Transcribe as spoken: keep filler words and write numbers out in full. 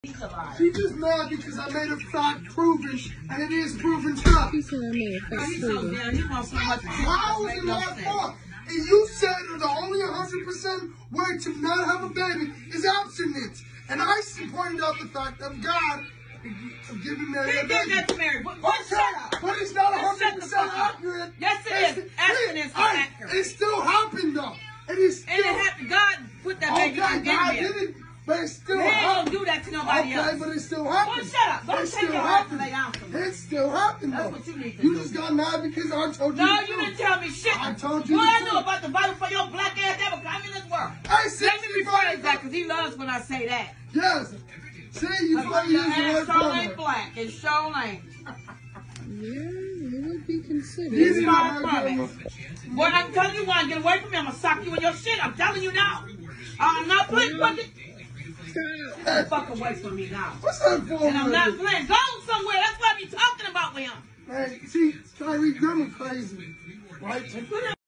She just mad because I made a fact proven, and it is proven fact. He said I made a fact proven. How is it not fault? And you said the only one hundred percent way to not have a baby is abstinence. And I pointed out the fact of God giving Mary a baby. He did that to Mary. But, but shut up. But it's not one hundred Shut percent the fuck up. accurate. Yes, it is. Abstinence is accurate. It still happened, though. It is still. And it happened. God put that baby Okay, in God there. did it, but it still He ain't happened. gonna do that to nobody Okay, else. but it still happened. Well, shut up. Don't it take still your happened. right to lay down for me. It still happened, That's though. what you need to You do. just got mad because I told you No, the you truth. didn't tell me shit. I told you Well, the I truth. know about the Bible for your black ass ever come in this world. I Let said me rephrase that because he loves when I say that. yes. See, you Because probably your use the word ass sure brother. ain't black. It sure ain't. Yeah, it would be considered. You didn't Far know from that. it. Boy, I'm telling you, want to get away from me, I'm going to sock you in your shit. I'm telling you now. I'm not playing with it. Get the fuck away from me now. What's that for? And I'm not playing. Go somewhere. That's what I be talking about with him. Hey, see, Kyrie, you're crazy. Right?